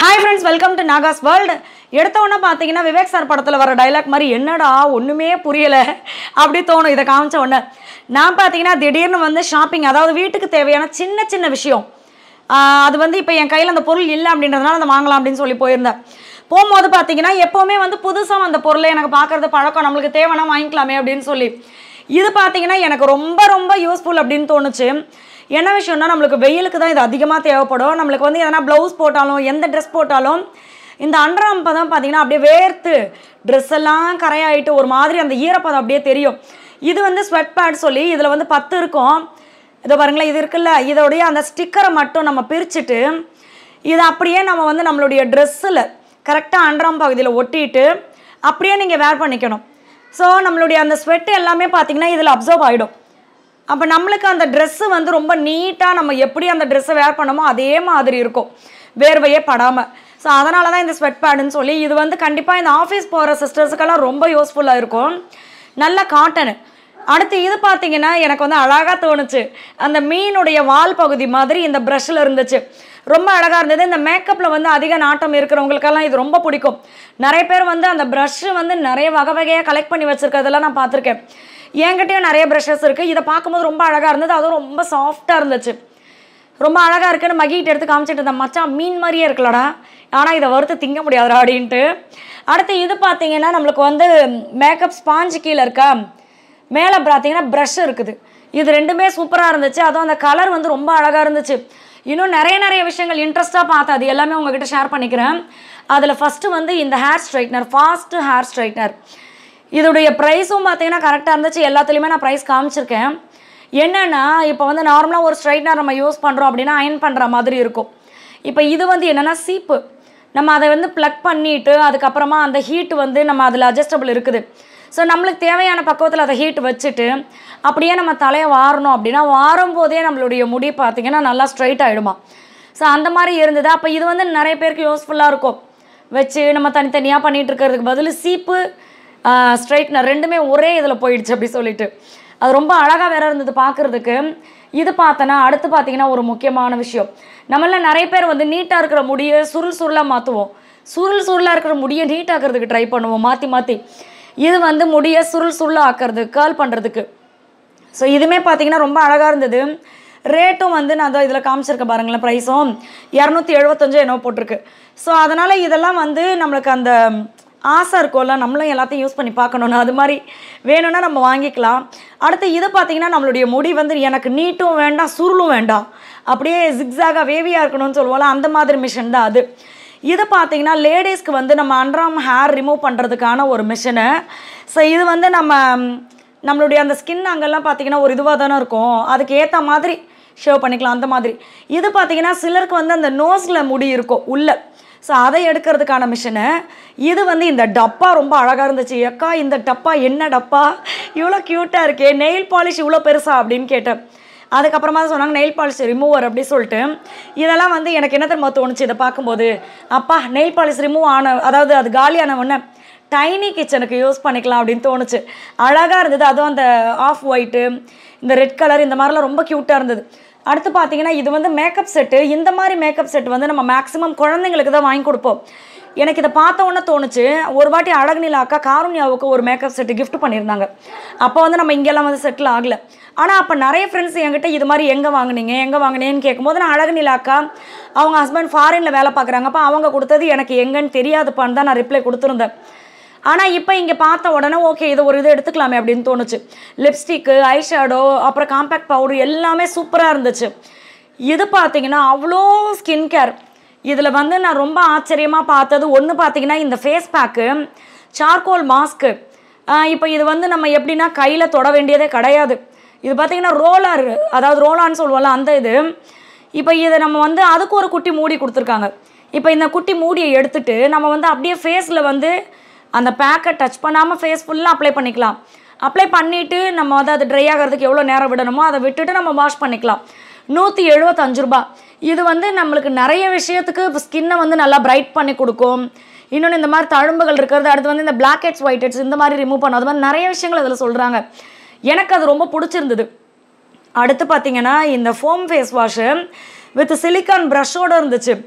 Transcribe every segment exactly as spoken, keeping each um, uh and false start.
Hi friends, welcome to Naga's World. எடுத்த உடனே பாத்தீங்கன்னா விவேக் சார் படத்துல வர டயலாக் மாதிரி என்னடா ஒண்ணுமே புரியல அப்படி தோணும் இத காமிச்ச உடனே. நான் பாத்தீங்கன்னா திடீர்னு வந்து ஷாப்பிங் அதாவது வீட்டுக்கு தேவையான சின்ன சின்ன விஷயம். அது வந்து இப்போ என் கையில அந்த பொருள் இல்ல அப்படின்றதனால அத வாங்கலாம் அப்படினு சொல்லி போயிருந்தேன். போயும்போது பாத்தீங்கன்னா எப்பவுமே வந்து புதுசா வந்த பொருளை எனக்கு பார்க்கிறது பழக்கம் நமக்கு தேவனா வாங்கிக்கலாமே அப்படினு சொல்லி. இது பாத்தீங்கன்னா எனக்கு ரொம்ப ரொம்ப யூஸ்ஃபுல் அப்படினு தோணுச்சு. என்ன விஷயம்னா நமக்கு வெயிலுக்கு தான் இது அதிகமா தேவைப்படும். நமக்கு வந்து எதனா ப்ளவுஸ் போட்டாலும் எந்த Dress போட்டாலும் இந்த அண்டர்ஆர்ம் பதம் பாத்தீங்கன்னா அப்படியே வேர்த்து Dress எல்லாம் கரையாயிட்டு ஒரு மாதிரி அந்த ஈரப்பதம் அப்படியே தெரியும். இது வந்து ஸ்வெட் பேட் சொல்லி இதுல வந்து பத்து இருக்கும். இத பாருங்களே இது இருக்குல்ல இதோட அந்த ஸ்டிக்கரை மட்டும் நம்ம பிரிச்சிட்டு இது அப்படியே நம்ம வந்து நம்மளுடைய Dressல கரெக்ட்டா அண்டர்ஆர்ம் பகுதியில ஒட்டிட்டு அப்படியே நீங்க வேர் பண்ணிக்கணும். சோ நம்மளுடைய அந்த ஸ்வெட் எல்லாமே பாத்தீங்கன்னா இதுல அப்சர்வ் ஆயிடும். அப்ப நமக்கு அந்த Dress வந்து ரொம்ப நீட்டா நம்ம எப்படி அந்த Dress வேர் பண்ணமோ அதே மாதிரி இருக்கும். வேர்வையே படாம. சோ அதனால தான் இந்த ஸ்வெட் பேட்னு சொல்லி இது வந்து கண்டிப்பா இந்த ஆபீஸ் போற சிஸ்டர்ஸ்க்கெல்லாம் ரொம்ப யூஸ்ஃபுல்லா இருக்கும். நல்ல காட்டன். அடுத்து இது பாத்தீங்கன்னா எனக்கு வந்து அழகா தோணுச்சு. அந்த மீனுடைய வால் பகுதி மாதிரி இந்த பிரஷ்ல இருந்துச்சு. ரொம்ப அழகா இருந்தது. இந்த மேக்கப்ல வந்து அதிக நாட்டம் இருக்குறவங்களுக்கெல்லாம் இது ரொம்ப பிடிக்கும். நிறைய பேர் வந்து அந்த பிரஷ் வந்து நிறைய வகை வகையா கலெக்ட் பண்ணி வச்சிருக்கிறதெல்லாம் நான் பாத்துர்க்கேன். என்கிட்டயும் நிறைய பிரஷஸ் இருக்கு. இத பாக்கும்போது ரொம்ப அழகா இருந்தது. அது ரொம்ப சாஃப்ட்டா இருந்துச்சு. ரொம்ப அழகா இருக்குன்னு மகிட்ட எடுத்து காமிச்சிட்டு இருந்த மச்சான் மீன் மாதிரியே இருக்குலடா. ஆனா இத வறுத்து திங்க முடியாதுடா அப்படினு. அடுத்து இது பாத்தீங்கன்னா நமக்கு வந்து மேக்கப் ஸ்பாஞ்ச் கீழ இருக்கா. மேல பாத்தீங்கன்னா பிரஷ் இருக்குது. இது ரெண்டுமே சூப்பரா இருந்துச்சு. அதுவும் அந்த கலர் வந்து ரொம்ப அழகா இருந்துச்சு. இன்னும் நிறைய நிறைய விஷயங்கள் இன்ட்ரஸ்டா பார்த்தா அது எல்லாமே உங்ககிட்ட ஷேர் பண்ணிக்கிறேன். அதுல ஃபர்ஸ்ட் வந்து இந்த hair straightener fast hair straightener. இதோட பிரைஸும் பாத்தீங்கன்னா கரெக்ட்டா இருந்துச்சு. எல்லாத்துலயுமே நான் பிரைஸ் காமிச்சிருக்கேன். என்னன்னா இப்போ வந்து நார்மலா ஒரு ஸ்ட்ரைட்னர் நம்ம யூஸ் பண்றோம் அப்படினா அயர்ன் பண்ற மாதிரி இருக்கும். இப்போ இது வந்து என்னன்னா சீப்பு. நம்ம அதை வந்து ப்ளக் பண்ணிட்டு அதுக்கு அப்புறமா அந்த ஹீட் வந்து நம்ம அதுல அட்ஜஸ்டபிள் இருக்குது. சோ நமக்கு தேவையான பக்குவத்துல அத ஹீட் வச்சிட்டு அப்படியே நம்ம தலைய வாரணும் அப்படினா வாரும்போதே நம்மளுடைய முடி பாத்தீங்கன்னா நல்லா ஸ்ட்ரைட் ஆயிடுமா. சோ அந்த மாதிரி இருந்தது. அப்ப இது வந்து நிறைய பேருக்கு யூஸ்ஃபுல்லா இருக்கும். வெச்சு நம்ம தனித்தனியா பண்ணிட்டு இருக்கிறதுக்கு பதிலா சீப்பு ஸ்ட்ரைட்னர் ரெண்டுமே ஒரே இதுல போயிடுச்சு அப்படி சொல்லிட்டு. அது ரொம்ப அழகா வேற இருந்தது பார்க்கிறதுக்கு. இது பார்த்தனா அடுத்து பாத்தீங்கன்னா ஒரு முக்கியமான விஷயம். நம்மள நிறைய பேர் வந்து நீட்டா இருக்கிற முடியை சுருள் சுருளா மாத்துவோம். சுருள் சுருளா இருக்கிற முடியை நீட் ஆக்கிறதுக்கு ட்ரை பண்ணுவோம் மாத்தி மாத்தி. இது வந்து முடியை சுருள் சுருளா ஆக்கிறது கர்ல் பண்றதுக்கு. சோ இதுமே பாத்தீங்கன்னா ரொம்ப அழகா இருந்தது. ரேட்டும் வந்து நான் அத இதல காமிச்சிருக்கேன் பாருங்களேன் பிரைஸும் இருநூற்று எழுபத்தி ஐந்து என்னோ போட்டுருக்கு. சோ அதனால இதெல்லாம் வந்து நமக்கு அந்த ஆசை இருக்கும்ல நம்மளும் எல்லாத்தையும் யூஸ் பண்ணி பார்க்கணும்னா அது மாதிரி வேணும்னா நம்ம வாங்கிக்கலாம். அடுத்து இது பாத்தீங்கன்னா நம்மளுடைய முடி வந்து எனக்கு நீட்டும் வேண்டாம் சுருளும் வேண்டாம். அப்படியே ஜிக்ஸாகா வேவியா இருக்கணும்னு சொல்லுவாங்க அந்த மாதிரி மிஷின் தான் அது. இது பாத்தீங்கன்னா லேடீஸ்க்கு வந்து நம்ம அண்டர்ஆர்ம் ஹேர் ரிமூவ் பண்றதுக்கான ஒரு மிஷின். சோ இது வந்து நம்ம நம்மளுடைய அந்த ஸ்கின் அங்கெல்லாம் பாத்தீங்கன்னா ஒரு இதுவா தான இருக்கும். அதுக்கு ஏத்த மாதிரி ஷேவ் பண்ணிக்கலாம் அந்த மாதிரி. இது பாத்தீங்கன்னா சிலருக்கு வந்து அந்த நோஸ்ல முடி இருக்கும் உள்ள. சோ அதை எடுக்கிறதுக்கான மிஷின். இது வந்து இந்த டப்பா ரொம்ப அழகா இருந்துச்சு. அக்கா இந்த டப்பா என்ன டப்பா இவ்ளோ கியூட்டா இருக்கே. நெயில் பாலிஷ் இவ்ளோ பெருசா அப்படினு கேட்டேன். அதுக்கு அப்புறமா சொன்னாங்க நெயில் பாலிஷ் ரிமூவர் அப்படி சொல்லிட்டு. இதெல்லாம் வந்து எனக்கு என்ன தெரியுமா தோணுச்சு இத பாக்கும்போது. அப்பா நெயில் பாலிஷ் ரிமூவ் ஆன அதாவது அது காலியான உடனே டைனி கிச்சனுக்கு யூஸ் பண்ணிக்கலாம் அப்படினு தோணுச்சு. அழகா இருந்தது. அதுவும் அந்த ஆஃப் ஒயிட் இந்த ரெட் கலர் இந்த மாதிரிலாம் ரொம்ப கியூட்டா இருந்தது. அடுத்து பாத்தீங்கன்னா இது வந்து மேக்கப் செட். இந்த மாதிரி மேக்கப் செட் வந்து நம்ம மேக்ஸिमम குழந்தைகளுக்கு தான் வாங்கி கொடுப்போம். எனக்கு இத பார்த்த உடனே தோணுச்சு ஒரு வாட்டி அழகுநிலா அக்கா காருண்யாவுக்கு ஒரு மேக்கப் செட் gift பண்ணிருந்தாங்க. அப்ப வந்து நம்ம இங்க எல்லாம் வந்து செட்டில் ஆகல. ஆனா அப்ப நிறைய फ्रेंड्स என்கிட்ட இது மாதிரி எங்க வாங்குனீங்க எங்க வாங்குனேன்னு கேக்கும்போது நான் அழகுநிலா அக்கா அவங்க ஹஸ்பண்ட் ஃபாரின்ல வேலை பார்க்கறாங்க. அப்ப அவங்க கொடுத்தது எனக்கு எங்கன்னு தெரியாதுப்பான்னு தான் நான் ரிப்ளை கொடுத்திருந்தேன். ஆனா இப்போ இங்க பார்த்த உடனே ஓகே இது ஒரு இது எடுத்துக்கலாமே அப்படினு தோணுச்சு. லிப்ஸ்டிக், ஐ ஷேடோ, அப்புறம் காம்பாக்ட் பவுடர் எல்லாமே சூப்பரா இருந்துச்சு. இது பாத்தீங்கன்னா அவ்ளோ ஸ்கின் கேர். இதுல வந்து நான் ரொம்ப ஆச்சரியமா பார்த்தது ஒன்னு பாத்தீங்கன்னா இந்த ஃபேஸ் பேக், சார்கோல் மாஸ்க். இப்போ இது வந்து நம்ம எப்படினா கையில தொட வேண்டியதே கிடையாது. இது பாத்தீங்கன்னா ரோலர் அதாவது ரோலான்னு சொல்லுவாங்க அந்த இது. இப்போ இத நம்ம வந்து அதுக்கு ஒரு குட்டி மூடி கொடுத்திருக்காங்க. இப்போ இந்த குட்டி மூடியை எடுத்துட்டு நம்ம வந்து அப்படியே ஃபேஸ்ல வந்து அந்த பேக்கை டச் பண்ணாம ஃபேஸ் ஃபுல்லா அப்ளை பண்ணிக்கலாம். அப்ளை பண்ணிட்டு நம்ம வந்து அது ட்ரை ஆகிறதுக்கு எவ்வளவு நேரம் விடணுமோ அதை விட்டுட்டு நம்ம வாஷ் பண்ணிக்கலாம். நூற்று எழுபத்தி ஐந்து ரூபாய். இது வந்து நமக்கு நிறைய விஷயத்துக்கு ஸ்கின்னை வந்து நல்லா பிரைட் பண்ணி கொடுக்கும். இன்னொன்னு இந்த மாதிரி தழும்புகள் இருக்குது. அடுத்து வந்து இந்த பிளாக் ஹெட்ஸ் ஒயிட் ஹெட்ஸ் இந்த மாதிரி ரிமூவ் பண்ணும். அது மாதிரி நிறைய விஷயங்கள் அதுல சொல்றாங்க. எனக்கு அது ரொம்ப பிடிச்சிருந்தது. அடுத்து பாத்தீங்கன்னா இந்த foam face wash with silicone பிரஷோட இருந்துச்சு.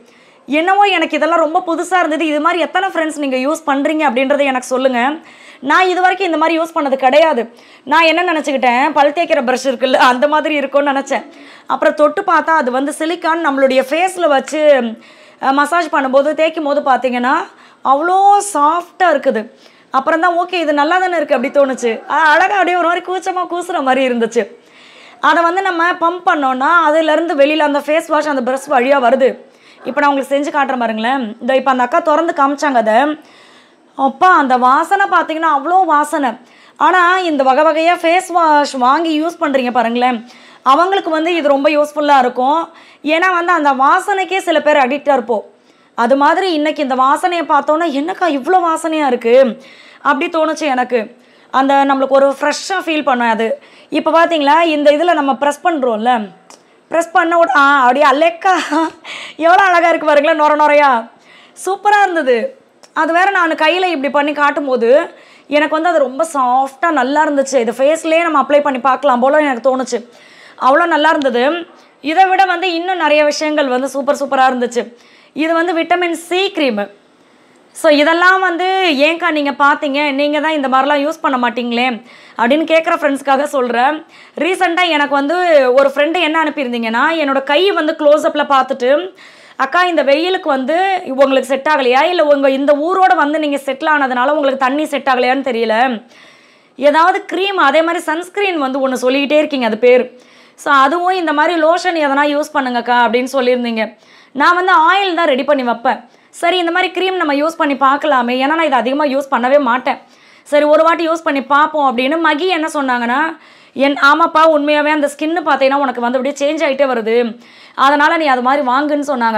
என்னவோ எனக்கு இதெல்லாம் ரொம்ப புதுசாக இருந்தது. இது மாதிரி எத்தனை ஃப்ரெண்ட்ஸ் நீங்கள் யூஸ் பண்ணுறீங்க அப்படின்றத எனக்கு சொல்லுங்கள். நான் இது வரைக்கும் இந்த மாதிரி யூஸ் பண்ணது கிடையாது. நான் என்ன நினச்சிக்கிட்டேன், பல் தேய்க்கிற ப்ரஷ் இருக்குல்ல அந்த மாதிரி இருக்கும்னு நினச்சேன். அப்புறம் தொட்டு பார்த்தா அது வந்து சிலிக்கான் நம்மளுடைய ஃபேஸில் வச்சு மசாஜ் பண்ணும்போது தேய்க்கும் போது பார்த்தீங்கன்னா அவ்வளோ சாஃப்டாக இருக்குது. அப்புறம் தான் ஓகே இது நல்லா தானே இருக்குது அப்படி தோணுச்சு. அழகாக அப்படியே ஒரு மாதிரி கூச்சமாக கூசுகிற மாதிரி இருந்துச்சு. அதை வந்து நம்ம பம்ப் பண்ணோன்னா அதுலேருந்து வெளியில் அந்த ஃபேஸ் வாஷ் அந்த ப்ரஷ் வழியாக வருது. இப்போ நான் உங்களுக்கு செஞ்சு காட்டுறேன் பாருங்களேன். இந்த இப்போ அந்த அக்கா திறந்து காமிச்சாங்க அதை. அப்பா அந்த வாசனை பார்த்தீங்கன்னா அவ்வளோ வாசனை. ஆனால் இந்த வகை வகையாக ஃபேஸ் வாஷ் வாங்கி யூஸ் பண்ணுறீங்க பாருங்களேன், அவங்களுக்கு வந்து இது ரொம்ப யூஸ்ஃபுல்லாக இருக்கும். ஏன்னா வந்து அந்த வாசனைக்கே சில பேர் அடிக்டாக இருப்போம். அது மாதிரி இன்றைக்கி இந்த வாசனையை பார்த்தோன்னா என்னக்கா இவ்வளோ வாசனையாக இருக்குது அப்படி தோணுச்சு எனக்கு. அந்த நம்மளுக்கு ஒரு ஃப்ரெஷ்ஷாக ஃபீல் பண்ணோம் அது. இப்போ பார்த்தீங்களா இந்த இதில் நம்ம ப்ரெஸ் பண்ணுறோம்ல, ப்ரெஸ் பண்ண உட ஆ அப்படியே அல்லேக்கா எவ்வளோ அழகாக இருக்குது பாருங்களேன், நொர நொறையா சூப்பராக இருந்தது. அது வேறு நான் கையில் இப்படி பண்ணி காட்டும்போது எனக்கு வந்து அது ரொம்ப சாஃப்டாக நல்லா இருந்துச்சு. இது ஃபேஸ்லேயே நம்ம அப்ளை பண்ணி பார்க்கலாம் போல எனக்கு தோணுச்சு. அவ்வளோ நல்லா இருந்தது. இதை விட வந்து இன்னும் நிறைய விஷயங்கள் வந்து சூப்பர் சூப்பராக இருந்துச்சு. இது வந்து விட்டமின் சி க்ரீமு. ஸோ இதெல்லாம் வந்து ஏங்க்கா நீங்கள் பார்த்தீங்க, நீங்கள் தான் இந்த மாதிரிலாம் யூஸ் பண்ண மாட்டிங்களே அப்படின்னு கேட்குற ஃப்ரெண்ட்ஸ்க்காக சொல்கிறேன். ரீசெண்டாக எனக்கு வந்து ஒரு ஃப்ரெண்டு என்ன அனுப்பியிருந்தீங்கன்னா, என்னோடய கை வந்து க்ளோஸ்அப்பில் பார்த்துட்டு, அக்கா இந்த வெயிலுக்கு வந்து உங்களுக்கு செட் ஆகலையா, இல்லை உங்கள் இந்த ஊரோடு வந்து நீங்கள் செட்டில் ஆனதுனால உங்களுக்கு தண்ணி செட் ஆகலையான்னு தெரியல, ஏதாவது க்ரீம் அதே மாதிரி சன்ஸ்க்ரீன் வந்து ஒன்று சொல்லிக்கிட்டே இருக்கீங்க அது பேர். ஸோ அதுவும் இந்த மாதிரி லோஷன் எதனா யூஸ் பண்ணுங்கக்கா அப்படின்னு சொல்லியிருந்தீங்க. நான் வந்து ஆயில் தான் ரெடி பண்ணி வைப்பேன். சரி இந்த மாதிரி க்ரீம் நம்ம யூஸ் பண்ணி பார்க்கலாமே, ஏன்னா நான் இதை அதிகமாக யூஸ் பண்ணவே மாட்டேன். சரி ஒரு வாட்டி யூஸ் பண்ணி பார்ப்போம் அப்படின்னு மகி என்ன சொன்னாங்கன்னா, என் ஆமாப்பா உண்மையாகவே அந்த ஸ்கின்னு பார்த்தீங்கன்னா உனக்கு வந்து அப்படியே சேஞ்ச் ஆகிட்டே வருது, அதனால் நீ அது மாதிரி வாங்குன்னு சொன்னாங்க.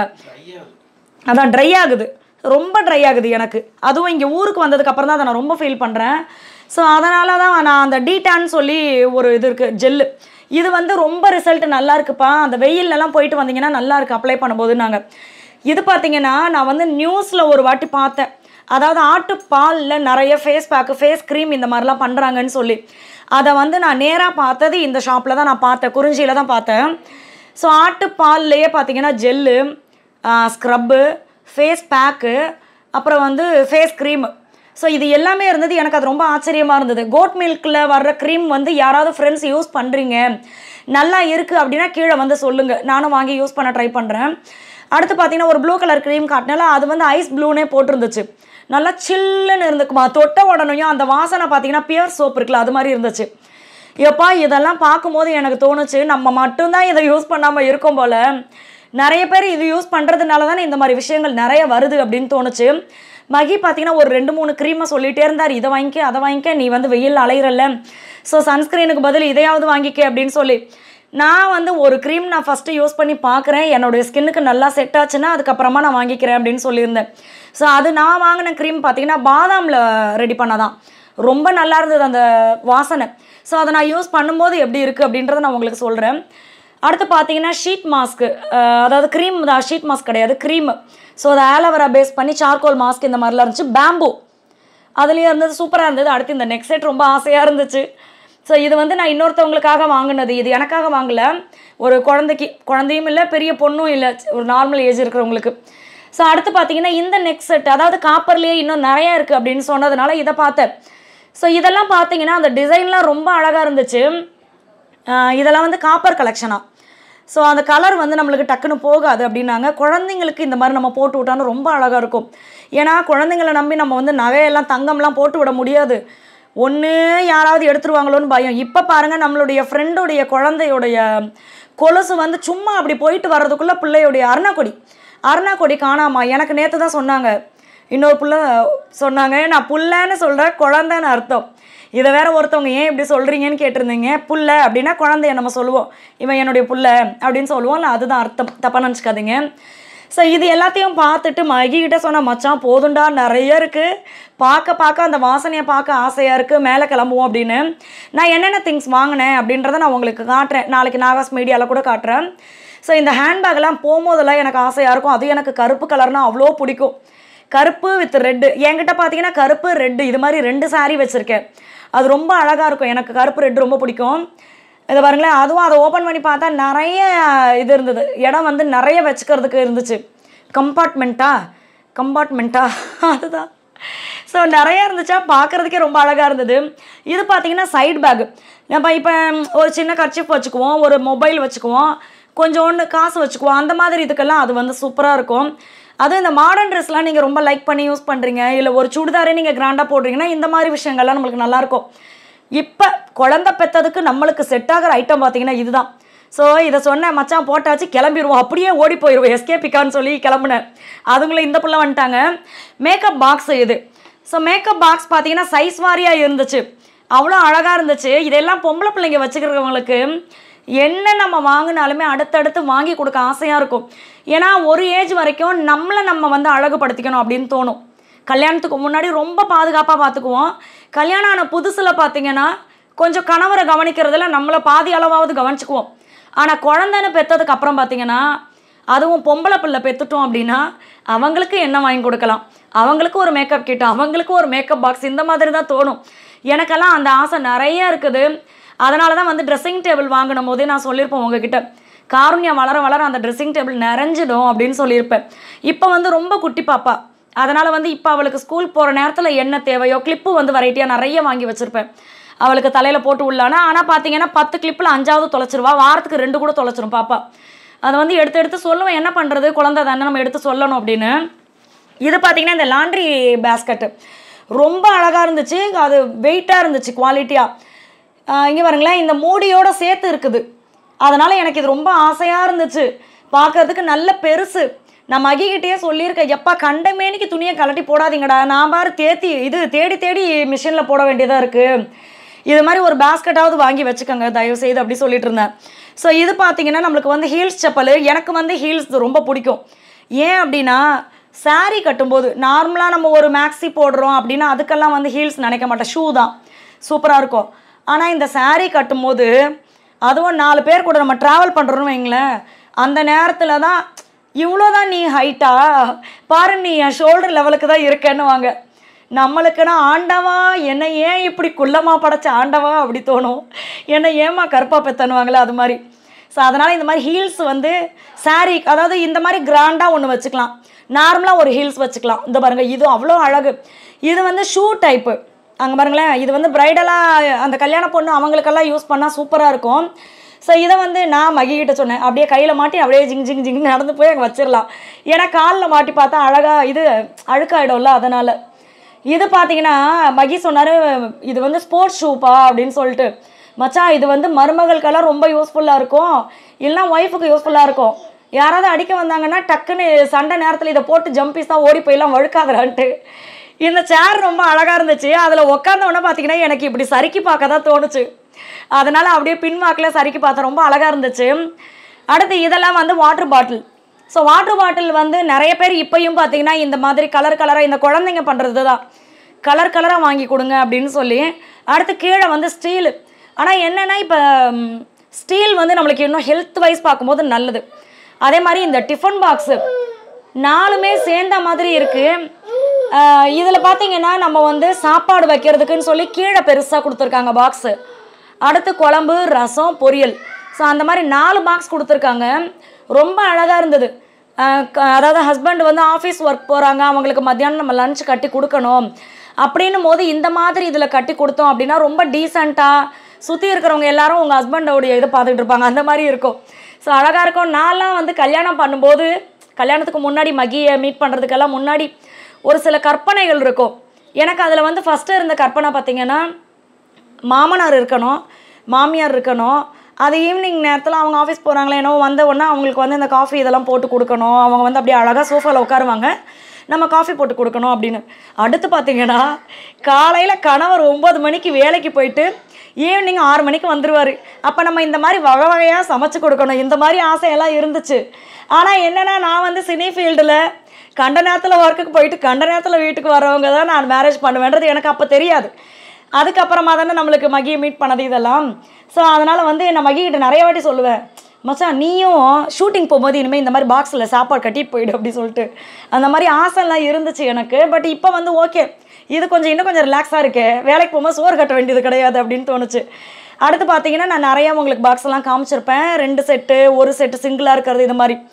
அதான் ட்ரை ஆகுது, ரொம்ப ட்ரை ஆகுது எனக்கு. அதுவும் இங்கே ஊருக்கு வந்ததுக்கப்புறம் தான் அதை நான் ரொம்ப ஃபீல் பண்ணுறேன். ஸோ அதனால தான் நான் அந்த டீடான்னு சொல்லி ஒரு இது இருக்குது ஜெல்லு, இது வந்து ரொம்ப ரிசல்ட் நல்லா இருக்குப்பா, அந்த வெயிலெலாம் போயிட்டு வந்தீங்கன்னா நல்லா இருக்குது அப்ளை பண்ணும்போது. நாங்கள் இது பார்த்தீங்கன்னா நான் வந்து நியூஸில் ஒரு வாட்டி பார்த்தேன். அதாவது ஆட்டுப்பாலில் நிறைய ஃபேஸ் பேக்கு ஃபேஸ் க்ரீம் இந்த மாதிரிலாம் பண்ணுறாங்கன்னு சொல்லி, அதை வந்து நான் நேராக பார்த்தது இந்த ஷாப்பில் தான் நான் பார்த்தேன், குறிஞ்சியில் தான் பார்த்தேன். ஸோ ஆட்டுப்பால்லையே பார்த்தீங்கன்னா ஜெல்லு, ஸ்க்ரப்பு, ஃபேஸ் பேக்கு, அப்புறம் வந்து ஃபேஸ் க்ரீமு. ஸோ இது எல்லாமே இருந்தது. எனக்கு அது ரொம்ப ஆச்சரியமாக இருந்தது. கோட் மில்கில் வர்ற க்ரீம் வந்து யாராவது ஃப்ரெண்ட்ஸ் யூஸ் பண்ணுறீங்க நல்லா இருக்குது அப்படின்னா கீழே வந்து சொல்லுங்கள், நானும் வாங்கி யூஸ் பண்ண ட்ரை பண்ணுறேன். அடுத்து பார்த்தீங்கன்னா ஒரு ப்ளூ கலர் க்ரீம் காட்டினால அது வந்து ஐஸ் ப்ளூனே போட்டிருந்துச்சு, நல்லா சில்லுன்னு இருந்துக்குமா, தொட்ட உடனேயும் அந்த வாசனை பார்த்தீங்கன்னா பியர் சோப் இருக்குல்ல அது மாதிரி இருந்துச்சு. எப்பா இதெல்லாம் பார்க்கும்போது எனக்கு தோணுச்சு, நம்ம மட்டும்தான் இதை யூஸ் பண்ணாமல் இருக்கோம் போல், நிறைய பேர் இது யூஸ் பண்ணுறதுனால தானே இந்த மாதிரி விஷயங்கள் நிறைய வருது அப்படின்னு தோணுச்சு. மகி பார்த்தீங்கன்னா ஒரு ரெண்டு மூணு க்ரீமை சொல்லிகிட்டே இருந்தார், இதை வாங்கிக்க அதை வாங்கிக்க, நீ வந்து வெயில் அலையிறல்ல, ஸோ சன்ஸ்க்ரீனுக்கு பதில் இதையாவது வாங்கிக்க அப்படின்னு சொல்லி. நான் வந்து ஒரு க்ரீம் நான் ஃபஸ்ட்டு யூஸ் பண்ணி பார்க்குறேன், என்னுடைய ஸ்கின்னுக்கு நல்லா செட் ஆச்சுன்னா அதுக்கப்புறமா நான் வாங்கிக்கிறேன் அப்படின்னு சொல்லியிருந்தேன். ஸோ அது நான் வாங்கின க்ரீம் பார்த்தீங்கன்னா பாதாமில் ரெடி பண்ணதான், ரொம்ப நல்லா இருந்தது அந்த வாசனை. ஸோ அதை நான் யூஸ் பண்ணும்போது எப்படி இருக்குது அப்படின்றத நான் உங்களுக்கு சொல்கிறேன். அடுத்து பார்த்தீங்கன்னா ஷீட் மாஸ்க்கு, அதாவது க்ரீம் தான், ஷீட் மாஸ்க் கிடையாது க்ரீமு. ஸோ அதை ஆலோவேரா பேஸ் பண்ணி சார்கோல் மாஸ்க் இந்த மாதிரிலாம் இருந்துச்சு. பேம்பு அதுலேயும் இருந்தது, சூப்பராக இருந்தது. அடுத்து இந்த நெக் செட் ரொம்ப ஆசையாக இருந்துச்சு. ஸோ இது வந்து நான் இன்னொருத்தவங்களுக்காக வாங்கினது, இது எனக்காக வாங்கலை, ஒரு குழந்தைக்கு, குழந்தையும் இல்லை பெரிய பொண்ணும் இல்லை, ஒரு நார்மல் ஏஜ் இருக்கிறவங்களுக்கு. ஸோ அடுத்து பார்த்தீங்கன்னா இந்த நெக் செட், அதாவது காப்பர்லேயே இன்னும் நிறையா இருக்குது அப்படின்னு சொன்னதுனால இதை பார்த்தேன். ஸோ இதெல்லாம் பார்த்தீங்கன்னா அந்த டிசைன்லாம் ரொம்ப அழகாக இருந்துச்சு. இதெல்லாம் வந்து காப்பர் கலெக்ஷனாக. ஸோ அந்த கலர் வந்து நம்மளுக்கு டக்குன்னு போகாது அப்படின்னாங்க. குழந்தைங்களுக்கு இந்த மாதிரி நம்ம போட்டு விட்டாலும் ரொம்ப அழகாக இருக்கும். ஏன்னா குழந்தைங்களை நம்பி நம்ம வந்து நகையெல்லாம் தங்கம்லாம் போட்டு விட முடியாது, ஒன்று யாராவது எடுத்துருவாங்களோன்னு பயம். இப்போ பாருங்கள் நம்மளுடைய ஃப்ரெண்டுடைய குழந்தையுடைய கொலுசு வந்து சும்மா அப்படி போயிட்டு வர்றதுக்குள்ளே பிள்ளையுடைய அருணாக்கொடி அருணாக்கொடி காணாமா. எனக்கு நேற்று தான் சொன்னாங்க, இன்னொரு பிள்ளை சொன்னாங்க, நான் புள்ளன்னு சொல்கிறேன், குழந்தைன்னு அர்த்தம். இதை வேற ஒருத்தவங்க ஏன் இப்படி சொல்கிறீங்கன்னு கேட்டிருந்தீங்க. புள்ள அப்படின்னா குழந்தைய நம்ம சொல்லுவோம், இவன் என்னுடைய புள்ள அப்படின்னு சொல்லுவோம், இல்லை அதுதான் அர்த்தம், தப்பாக நினச்சிக்காதீங்க. ஸோ இது எல்லாத்தையும் பார்த்துட்டு மகிக்கிட்ட சொன்ன, மச்சான் போதுண்டா நிறைய இருக்குது, பார்க்க பார்க்க அந்த வாசனையை பார்க்க ஆசையாக இருக்குது, மேலே கிளம்புவோம் அப்படின்னு. நான் என்னென்ன திங்ஸ் வாங்கினேன் அப்படின்றத நான் உங்களுக்கு காட்டுறேன், நாளைக்கு நாகாஸ் மீடியாவில் கூட காட்டுறேன். ஸோ இந்த ஹேண்ட்பேக்லாம் போகும்போதெல்லாம் எனக்கு ஆசையாக இருக்கும். அது எனக்கு கருப்பு கலர்னால் அவ்வளோ பிடிக்கும், கருப்பு வித் ரெட்டு. என்கிட்ட பார்த்தீங்கன்னா கருப்பு ரெட்டு இது மாதிரி ரெண்டு சாரீ வச்சுருக்கேன், அது ரொம்ப அழகாக இருக்கும். எனக்கு கருப்பு ரெட்டு ரொம்ப பிடிக்கும். இதை பாருங்களேன், அதுவும் அதை ஓப்பன் பண்ணி பார்த்தா நிறைய இது இருந்தது, இடம் வந்து நிறைய வச்சுக்கிறதுக்கு இருந்துச்சு. கம்பார்ட்மெண்ட்டா கம்பார்ட்மெண்ட்டா அதுதான். ஸோ நிறையா இருந்துச்சா, பார்க்குறதுக்கே ரொம்ப அழகாக இருந்தது. இது பார்த்திங்கன்னா சைடு பேக்கு. நம்ம இப்போ ஒரு சின்ன கர்ச்சீஃப் வச்சுக்குவோம், ஒரு மொபைல் வச்சுக்குவோம், கொஞ்சோண்டு காசு வச்சுக்குவோம், அந்த மாதிரி இதுக்கெல்லாம் அது வந்து சூப்பராக இருக்கும். அதுவும் இந்த மாடர்ன் ட்ரெஸ்லாம் நீங்கள் ரொம்ப லைக் பண்ணி யூஸ் பண்ணுறீங்க, இல்லை ஒரு சுடிதாரே நீங்கள் கிராண்டாக போடுறீங்கன்னா இந்த மாதிரி விஷயங்கள்லாம் நம்மளுக்கு நல்லாயிருக்கும். இப்போ குழந்தை பெற்றதுக்கு நம்மளுக்கு செட் ஆகிற ஐட்டம் பார்த்திங்கன்னா இதுதான். ஸோ இதை சொன்னேன், மச்சான் போட்டாச்சு கிளம்பிடுவோம், அப்படியே ஓடி போயிடுவோம் எஸ்கேபிக்கான்னு சொல்லி கிளம்புனேன். அதுங்களே இந்த பிள்ளை வந்துட்டாங்க. மேக்கப் பாக்ஸ் இது. ஸோ மேக்கப் பாக்ஸ் பார்த்தீங்கன்னா சைஸ் வாரியாக இருந்துச்சு, அவ்வளோ அழகாக இருந்துச்சு. இதெல்லாம் பொம்பளை பிள்ளைங்க வச்சுக்கிறவங்களுக்கு என்ன நம்ம வாங்கினாலுமே அடுத்தடுத்து வாங்கி கொடுக்க ஆசையாக இருக்கும். ஏன்னா ஒரு ஏஜ் வரைக்கும் நம்மளை நம்ம வந்து அழகுபடுத்திக்கணும் அப்படின்னு தோணும். கல்யாணத்துக்கு முன்னாடி ரொம்ப பாதுகாப்பாக பார்த்துக்குவோம். கல்யாணம் ஆன புதுசில் பார்த்திங்கன்னா கொஞ்சம் கணவரை கவனிக்கிறதுல நம்மளை பாதி அளவாவது கவனிச்சுக்குவோம். ஆனால் குழந்தைன்னு பெற்றதுக்கு அப்புறம் பார்த்திங்கன்னா, அதுவும் பொம்பளை பிள்ளை பெற்றுட்டோம் அப்படின்னா அவங்களுக்கு என்ன வாங்கி கொடுக்கலாம், அவங்களுக்கு ஒரு மேக்கப் கிட், அவங்களுக்கு ஒரு மேக்கப் பாக்ஸ், இந்த மாதிரி தான் தோணும். எனக்கெல்லாம் அந்த ஆசை நிறைய இருக்குது. அதனால தான் வந்து ட்ரெஸ்ஸிங் டேபிள் வாங்கினும் போதே நான் சொல்லியிருப்பேன் உங்ககிட்ட, காருண்யம் வளர வளர அந்த ட்ரெஸ்ஸிங் டேபிள் நிறைஞ்சிடும் அப்படின்னு சொல்லியிருப்பேன். இப்போ வந்து ரொம்ப குட்டி பாப்பா, அதனால் வந்து இப்போ அவளுக்கு ஸ்கூல் போகிற நேரத்தில் என்ன தேவையோ கிளிப்பு வந்து வெரைட்டியாக நிறைய வாங்கி வச்சுருப்பேன் அவளுக்கு தலையில் போட்டு உள்ளானா. ஆனால் பார்த்தீங்கன்னா பத்து கிளிப்பில் அஞ்சாவது தொலைச்சிருவா, வாரத்துக்கு ரெண்டு கூட தொலைச்சிரும் பாப்பா. அதை வந்து எடுத்து எடுத்து சொல்லுவேன், என்ன பண்ணுறது குழந்தை தானே நம்ம எடுத்து சொல்லணும் அப்படின்னு. இது பார்த்திங்கன்னா இந்த லாண்ட்ரி பேஸ்கெட்டு ரொம்ப அழகாக இருந்துச்சு, அது வெயிட்டாக இருந்துச்சு குவாலிட்டியாக. இங்கே பாருங்களேன், இந்த மூடியோடு சேர்த்து இருக்குது, அதனால் எனக்கு இது ரொம்ப ஆசையாக இருந்துச்சு. பார்க்குறதுக்கு நல்ல பெருசு. நான் மகிக்கிட்டே சொல்லியிருக்கேன், எப்பா கண்டமேனிக்கு துணியை கலட்டி போடாதீங்கடா, நான் பாரு தேத்தி இது தேடி தேடி மிஷினில் போட வேண்டியதாக இருக்குது, இது மாதிரி ஒரு பேஸ்கெட்டாவது வாங்கி வச்சுக்கோங்க தயவு செய்து அப்படி சொல்லிட்டு இருந்தேன். ஸோ இது பார்த்திங்கன்னா நம்மளுக்கு வந்து ஹீல்ஸ் செப்பல். எனக்கு வந்து ஹீல்ஸ் ரொம்ப பிடிக்கும். ஏன் அப்படின்னா சாரீ கட்டும்போது நார்மலாக நம்ம ஒரு மேக்ஸி போடுறோம் அப்படின்னா அதுக்கெல்லாம் வந்து ஹீல்ஸ் நினைக்க மாட்டேன், ஷூ தான் சூப்பராக இருக்கும். ஆனால் இந்த சாரீ கட்டும்போது அதுவும் நாலு பேர் கூட நம்ம ட்ராவல் பண்ணுறோன்னு வைங்களேன், அந்த நேரத்தில் தான் இவ்வளோதான் நீ ஹைட்டா பாரு, நீ என் ஷோல்டர் லெவலுக்கு தான் இருக்கேன்னு வாங்க. நம்மளுக்குன்னா ஆண்டவா என்னை ஏன் இப்படி குள்ளமாக படைச்ச ஆண்டவா அப்படி தோணும், என்னை ஏமா கருப்பாக பெத்தனுவாங்களே அது மாதிரி. ஸோ அதனால் இந்த மாதிரி ஹீல்ஸ் வந்து சாரீ, அதாவது இந்த மாதிரி கிராண்டாக ஒன்று வச்சுக்கலாம், நார்மலாக ஒரு ஹீல்ஸ் வச்சுக்கலாம். இந்த பாருங்கள் இது அவ்வளோ அழகு. இது வந்து ஷூ டைப்பு, அங்கே பாருங்களேன், இது வந்து ப்ரைடலாக அந்த கல்யாண பொண்ணு அவங்களுக்கெல்லாம் யூஸ் பண்ணால் சூப்பராக இருக்கும். ஸோ இதை வந்து நான் மகிக்கிட்ட சொன்னேன், அப்படியே கையில் மாட்டி அப்படியே ஜிங் ஜிங் ஜிங் நடந்து போய் அங்கே வச்சிடலாம், ஏன்னா காலில் மாட்டி பார்த்தா அழகாக இது அழுக்காயிடும்ல அதனால். இது பார்த்தீங்கன்னா மகி சொன்னார், இது வந்து ஸ்போர்ட்ஸ் ஷூப்பா அப்படின்னு சொல்லிட்டு. மச்சான் இது வந்து மருமகளுக்கெல்லாம் ரொம்ப யூஸ்ஃபுல்லாக இருக்கும், இல்லைனா ஒய்ஃபுக்கு யூஸ்ஃபுல்லாக இருக்கும். யாராவது அடிக்க வந்தாங்கன்னா டக்குன்னு சண்டை நேரத்தில் இதை போட்டு ஜம்பீஸ் தான் ஓடி போயெல்லாம் வழுக்காதரான்ட்டு. இந்த சேர் ரொம்ப அழகாக இருந்துச்சு, அதில் உட்காந்தவொன்னே பார்த்தீங்கன்னா எனக்கு இப்படி சறுக்கி பார்க்க தான் தோணுச்சு, அதனால் அப்படியே பின்வாக்கில் சறுக்கி பார்த்தேன், ரொம்ப அழகாக இருந்துச்சு. அடுத்து இதெல்லாம் வந்து water bottle. So water bottle வந்து நிறைய பேர் இப்போயும் பார்த்தீங்கன்னா இந்த மாதிரி கலர் கலராக இந்த குழந்தைங்க பண்ணுறது தான் கலர் கலராக வாங்கி கொடுங்க அப்படின்னு சொல்லி. அடுத்து கீழே வந்து ஸ்டீலு. ஆனால் என்னென்னா இப்போ ஸ்டீல் வந்து நம்மளுக்கு இன்னும் ஹெல்த் வைஸ் பார்க்கும்போது நல்லது. அதே மாதிரி இந்த டிஃபன் பாக்ஸு நாலுமே சேர்ந்த மாதிரி இருக்குது. இதில் பார்த்தீங்கன்னா நம்ம வந்து சாப்பாடு வைக்கிறதுக்குன்னு சொல்லி கீழே பெருசாக கொடுத்துருக்காங்க பாக்ஸு. அடுத்து குழம்பு, ரசம், பொரியல். ஸோ அந்த மாதிரி நாலு பாக்ஸ் கொடுத்துருக்காங்க, ரொம்ப அழகாக இருந்தது. அதாவது ஹஸ்பண்ட் வந்து ஆஃபீஸ் ஒர்க் போகிறாங்க, அவங்களுக்கு மத்தியானம் நம்ம லஞ்ச் கட்டி கொடுக்கணும் அப்படின்னும் போது இந்த மாதிரி இதில் கட்டி கொடுத்தோம் அப்படின்னா ரொம்ப டீசெண்டாக சுற்றி இருக்கிறவங்க எல்லாரும் உங்கள் ஹஸ்பண்டோடைய இதை பார்த்துக்கிட்டு இருப்பாங்க, அந்த மாதிரி இருக்கும். ஸோ அழகாக இருக்கும். நான்லாம் வந்து கல்யாணம் பண்ணும்போது, கல்யாணத்துக்கு முன்னாடி மகியை மீட் பண்ணுறதுக்கெல்லாம் முன்னாடி ஒரு சில கற்பனைகள் இருக்கும் எனக்கு. அதில் வந்து ஃபஸ்ட்டு இருந்த கற்பனை பார்த்திங்கன்னா, மாமனார் இருக்கணும், மாமியார் இருக்கணும், அது ஈவினிங் நேரத்தில் அவங்க ஆஃபீஸ் போகிறாங்களே என்னவோ வந்த உடனே அவங்களுக்கு வந்து இந்த காஃபி இதெல்லாம் போட்டு கொடுக்கணும், அவங்க வந்து அப்படியே அழகாக சோஃபாவில் உட்காருவாங்க, நம்ம காஃபி போட்டு கொடுக்கணும் அப்படின்னு. அடுத்து பார்த்திங்கன்னா காலையில் கணவர் ஒம்பது மணிக்கு வேலைக்கு போயிட்டு ஈவினிங் ஆறு மணிக்கு வந்துடுவார். அப்போ நம்ம இந்த மாதிரி வகை வகையாக சமைச்சு கொடுக்கணும், இந்த மாதிரி ஆசையெல்லாம் இருந்துச்சு. ஆனால் என்னென்னா நான் வந்து சினி ஃபீல்டில் கண்ட நேரத்தில் ஒர்க்குக்கு போயிட்டு கண்ட நேரத்தில் வீட்டுக்கு வரவங்க தான் நான் மேரேஜ் பண்ணுவேன்றது எனக்கு அப்போ தெரியாது. அதுக்கப்புறமா தானே நம்மளுக்கு மகியை மீட் பண்ணது இதெல்லாம். ஸோ அதனால் வந்து நான் மகிக்கிட்ட நிறைய வாட்டி சொல்லுவேன், மச்சான் நீயும் ஷூட்டிங் போகும்போது இனிமேல் இந்த மாதிரி பாக்ஸில் சாப்பாடு கட்டிட்டு போயிடு அப்படி சொல்லிட்டு. அந்த மாதிரி ஆசைலாம் இருந்துச்சு எனக்கு. பட் இப்போ வந்து ஓகே, இது கொஞ்சம் இன்னும் கொஞ்சம் ரிலாக்ஸாக இருக்கே, வேலைக்கு போகும்போது சோறு கட்ட வேண்டியது கிடையாது அப்படின்னு தோணுச்சு. அடுத்து பார்த்தீங்கன்னா நான் நிறையா உங்களுக்கு பாக்ஸ் எல்லாம் காமிச்சிருப்பேன், ரெண்டு செட்டு, ஒரு செட்டு சிங்கிளாக இருக்கிறது, இது மாதிரி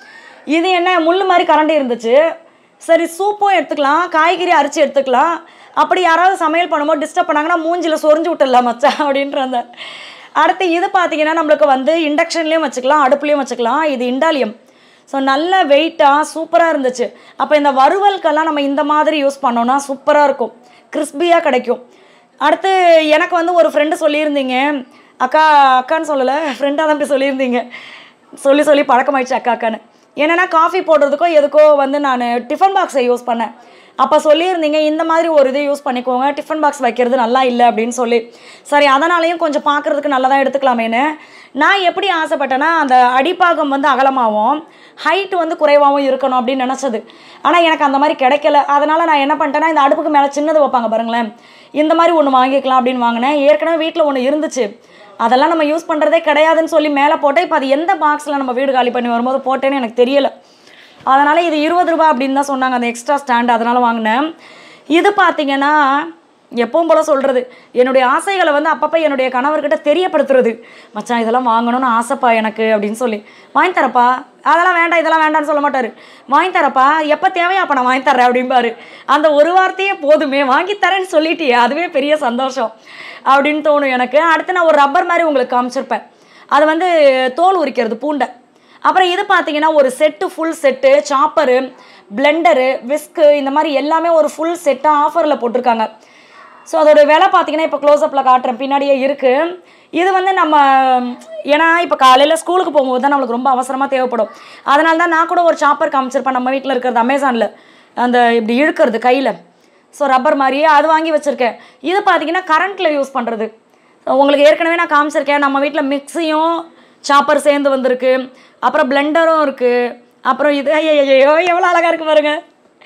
இது என்ன முள் மாதிரி கரண்டி இருந்துச்சு. சரி சூப்பும் எடுத்துக்கலாம், காய்கறி அரிச்சு எடுத்துக்கலாம், அப்படி யாராவது சமையல் பண்ணும்போது டிஸ்டர்ப் பண்ணாங்கன்னா மூஞ்சில் சொரிஞ்சு விட்டுடலாம் மச்சான் அப்படின்ட்டு இருந்தேன். அடுத்து இது பார்த்தீங்கன்னா நம்மளுக்கு வந்து இண்டக்ஷன்லேயும் வச்சுக்கலாம், அடுப்புலேயும் வச்சுக்கலாம். இது இண்டாலியம். ஸோ நல்ல வெயிட்டாக சூப்பராக இருந்துச்சு. அப்போ இந்த வறுவலுக்கெல்லாம் நம்ம இந்த மாதிரி யூஸ் பண்ணோன்னா சூப்பராக இருக்கும், கிறிஸ்பியாக கிடைக்கும். அடுத்து எனக்கு வந்து ஒரு ஃப்ரெண்டு சொல்லியிருந்தீங்க, அக்கா அக்கான்னு சொல்லலை, ஃப்ரெண்டாக தான் இப்படி சொல்லியிருந்தீங்க, சொல்லி சொல்லி பழக்கமாயிடுச்சு அக்கா அக்கான்னு. என்னென்னா காஃபி போடுறதுக்கோ எதுக்கோ வந்து நான் டிஃபன் பாக்ஸை யூஸ் பண்ணேன். அப்போ சொல்லியிருந்தீங்க இந்த மாதிரி ஒரு இது யூஸ் பண்ணிக்கோங்க, டிஃபன் பாக்ஸ் வைக்கிறது நல்லா இல்லை அப்படின்னு சொல்லி. சரி அதனாலையும் கொஞ்சம் பார்க்குறதுக்கு நல்லதாக எடுத்துக்கலாமேன்னு நான் எப்படி ஆசைப்பட்டேன்னா அந்த அடிப்பாகம் வந்து அகலமாகவும் ஹைட்டு வந்து குறைவாகவும் இருக்கணும் அப்படின்னு நினச்சது. ஆனால் எனக்கு அந்த மாதிரி கிடைக்கல. அதனால் நான் என்ன பண்ணிட்டேன்னா இந்த அடுப்புக்கு மேலே சின்னது வைப்பாங்க பாருங்களேன், இந்த மாதிரி ஒன்று வாங்கிக்கலாம் அப்படின்னு வாங்கினேன். ஏற்கனவே வீட்டில் ஒன்று இருந்துச்சு, அதெல்லாம் நம்ம யூஸ் பண்ணுறதே கிடையாதுன்னு சொல்லி மேலே போட்டேன். இப்போ அது எந்த பாக்ஸில் நம்ம வீடு காலி பண்ணி வரும்போது போட்டேன்னு எனக்கு தெரியலை. அதனால் இது இருபது ரூபா அப்படின்னு தான் சொன்னாங்க அந்த எக்ஸ்ட்ரா ஸ்டாண்ட், அதனால் வாங்கினேன். இது பார்த்திங்கன்னா எப்பவும் போல் சொல்கிறது, என்னுடைய ஆசைகளை வந்து அப்பப்போ என்னுடைய கணவர்கிட்ட தெரியப்படுத்துறது. மச்சான் இதெல்லாம் வாங்கணும்னு ஆசைப்பா எனக்கு அப்படின்னு சொல்லி, வாங்கி தரப்பா, அதெல்லாம் வேண்டாம் இதெல்லாம் வேண்டாம்னு சொல்ல மாட்டார். வாங்கி தரப்பா, எப்போ தேவையா அப்போ நான் வாங்கி தரேன் அப்படின்பாரு. அந்த ஒரு வார்த்தையே போதுமே, வாங்கி தரேன்னு சொல்லிட்டியே அதுவே பெரிய சந்தோஷம் அப்படின்னு தோணும் எனக்கு. அடுத்து நான் ஒரு ரப்பர் மாதிரி உங்களுக்கு காமிச்சிருப்பேன், அது வந்து தோல் உரிக்கிறது பூண்டை. அப்புறம் இது பார்த்தீங்கன்னா ஒரு set, full set, chopper, blender, whisk, இந்த மாதிரி எல்லாமே ஒரு ஃபுல் செட்டாக ஆஃபரில் போட்டிருக்காங்க. ஸோ அதோட விலை பார்த்தீங்கன்னா இப்போ க்ளோஸ்அப்பில் காட்டுறேன், பின்னாடியே இருக்குது. இது வந்து நம்ம ஏன்னா இப்போ காலையில் ஸ்கூலுக்கு போகும்போது தான் நம்மளுக்கு ரொம்ப அவசரமாக தேவைப்படும். அதனால தான் நான் கூட ஒரு சாப்பர் காமிச்சிருப்பேன் நம்ம வீட்டில் இருக்கிறது, அமேசானில் அந்த இப்படி இழுக்கிறது கையில், ஸோ ரப்பர் மாதிரியே அது வாங்கி வச்சுருக்கேன். இது பார்த்தீங்கன்னா கரண்ட்டில் யூஸ் பண்ணுறது. உங்களுக்கு ஏற்கனவே நான் காமிச்சிருக்கேன், நம்ம வீட்டில் மிக்ஸியும் சாப்பர் சேர்ந்து வந்திருக்கு, அப்புறம் பிளெண்டரும் இருக்குது. அப்புறம் இது ஐயோ எவ்வளோ அழகாக இருக்குது பாருங்கள்.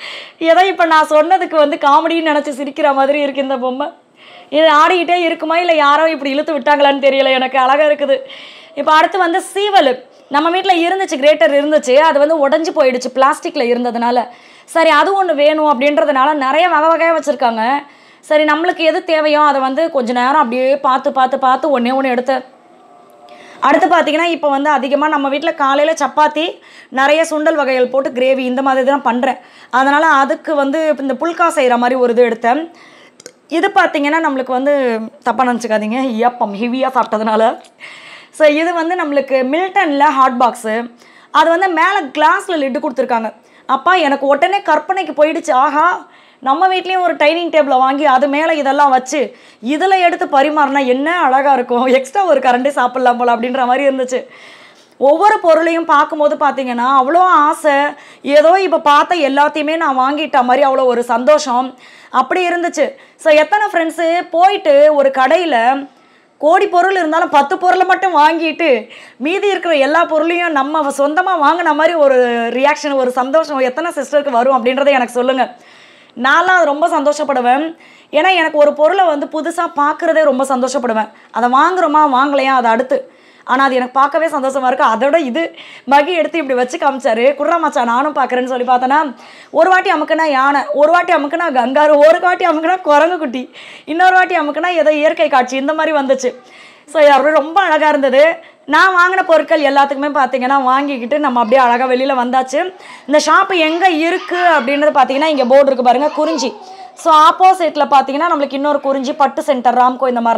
ஏதோ இப்போ நான் சொன்னதுக்கு வந்து காமெடின்னு நினச்சி சிரிக்கிற மாதிரி இருக்குது இந்த பொம்மை. இது ஆடிக்கிட்டே இருக்குமா இல்லை யாரோ இப்படி இழுத்து விட்டாங்களான்னு தெரியல, எனக்கு அழகாக இருக்குது. இப்போ அடுத்து வந்து சீவல் நம்ம வீட்டில் இருந்துச்சு, கிரேட்டர் இருந்துச்சு, அது வந்து உடஞ்சி போயிடுச்சு பிளாஸ்டிக்கில் இருந்ததுனால. சரி அது ஒன்று வேணும் அப்படின்றதுனால நிறைய வகை வகையாக வச்சுருக்காங்க. சரி நம்மளுக்கு எது தேவையோ அதை வந்து கொஞ்சம் நேரம் அப்படியே பார்த்து பார்த்து பார்த்து ஒன்றே ஒன்று எடுத்தேன். அடுத்து பார்த்திங்கன்னா இப்போ வந்து அதிகமாக நம்ம வீட்டில் காலையில் சப்பாத்தி, நிறைய சுண்டல் வகைகள் போட்டு கிரேவி இந்த மாதிரி தான் பண்ணுறேன். அதனால் அதுக்கு வந்து இந்த புல்கா செய்கிற மாதிரி ஒரு இது எடுத்தேன். இது பார்த்திங்கன்னா நம்மளுக்கு வந்து தப்பாக நினச்சிக்காதீங்க, ஏப்பம் ஹெவியாக சாப்பிட்டதுனால. ஸோ இது வந்து நம்மளுக்கு மில்டனில் ஹாட் பாக்ஸு, அது வந்து மேலே கிளாஸில் லிட்டு கொடுத்துருக்காங்க. அப்பா எனக்கு உடனே கற்பனைக்கு போயிடுச்சு, ஆஹா நம்ம வீட்லேயும் ஒரு டைனிங் டேபிளை வாங்கி அது மேலே இதெல்லாம் வச்சு இதில் எடுத்து பரிமாறினா என்ன அழகாக இருக்கும், எக்ஸ்ட்ரா ஒரு கரண்டே சாப்பிட்லாம் போல் அப்படின்ற மாதிரி இருந்துச்சு. ஒவ்வொரு பொருளையும் பார்க்கும்போது பார்த்திங்கன்னா அவ்வளோ ஆசை, ஏதோ இப்போ பார்த்த எல்லாத்தையுமே நான் வாங்கிட்ட மாதிரி அவ்வளோ ஒரு சந்தோஷம் அப்படி இருந்துச்சு. ஸோ எத்தனை ஃப்ரெண்ட்ஸு போயிட்டு ஒரு கடையில் கோடி பொருள் இருந்தாலும் பத்து பொருளை மட்டும் வாங்கிட்டு மீதி இருக்கிற எல்லா பொருளையும் நம்ம சொந்தமாக வாங்கின மாதிரி ஒரு ரியாக்ஷன், ஒரு சந்தோஷம் எத்தனை சிஸ்டருக்கு வரும் அப்படின்றத எனக்கு சொல்லுங்கள். நான்லாம் அது ரொம்ப சந்தோஷப்படுவேன். ஏன்னா எனக்கு ஒரு பொருளை வந்து புதுசாக பார்க்குறதே ரொம்ப சந்தோஷப்படுவேன். அதை வாங்குகிறோமா வாங்கலையா அது அடுத்து, ஆனால் அது எனக்கு பார்க்கவே சந்தோஷமாக இருக்குது. அதோட இது மகி எடுத்து இப்படி வச்சு காமிச்சாரு, குர்ரா மச்சா நானும் பார்க்குறேன்னு சொல்லி பார்த்தேன்னா ஒரு வாட்டி அமுக்குனா யானை, ஒரு வாட்டி அமுக்குனா கங்காரு, ஒரு வாட்டி அமுக்குனா குரங்கு குட்டி, இன்னொரு வாட்டி அமுக்குனா ஏதோ இயற்கை காட்சி இந்த மாதிரி வந்துச்சு. ஸோ யாரும் ரொம்ப அழகாக இருந்தது. நான் வாங்கின பொருட்கள் எல்லாத்துக்குமே பார்த்தீங்கன்னா வாங்கிக்கிட்டு நம்ம அப்படியே அழகாக வெளியில் வந்தாச்சு. இந்த ஷாப்பு எங்கே இருக்குது அப்படின்றது பார்த்தீங்கன்னா இங்கே போர்டு இருக்குது பாருங்கள், குறிஞ்சி. ஸோ ஆப்போசிட்டில் பார்த்தீங்கன்னா நம்மளுக்கு இன்னொரு குறிஞ்சி, பட்டு சென்டர், ராம்கோ இந்த மாதிரி